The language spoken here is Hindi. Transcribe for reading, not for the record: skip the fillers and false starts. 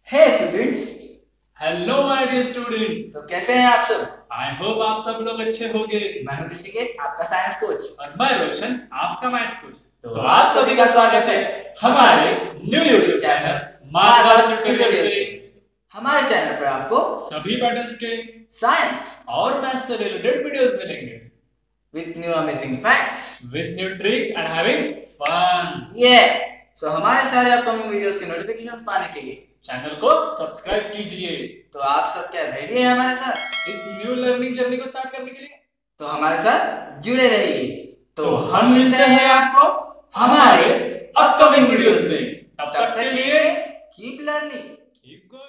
Hey students. Hello my dear students. तो कैसे हैं आप सब? आई होप आप सब लोग अच्छे होंगे। मैं हूं ऋषिकेश, आपका साइंस कोच। और मैं रोशन, आपका मैथ्स कोच। तो आप सभी का स्वागत है हमारे new YouTube channel Madhav tutorial पे। हमारे चैनल पर आपको सभी पैटर्न्स के साइंस और मैथ्स से रिलेटेड वीडियोस मिलेंगे with new amazing facts, with new tricks and having fun. Yes. So हमारे सारे अपकमिंग वीडियोस के नोटिफिकेशंस पाने के लिए चैनल को सब्सक्राइब कीजिए। तो आप सब क्या रेडी हैं हमारे साथ इस न्यू लर्निंग जर्नी को स्टार्ट करने के लिए? तो हमारे साथ जुड़े रहिए। तो हम मिलते हैं आपको हमारे अपकमिंग वीडियोस में। तब तक के लिए कीप लर्निंग, कीप गोइंग।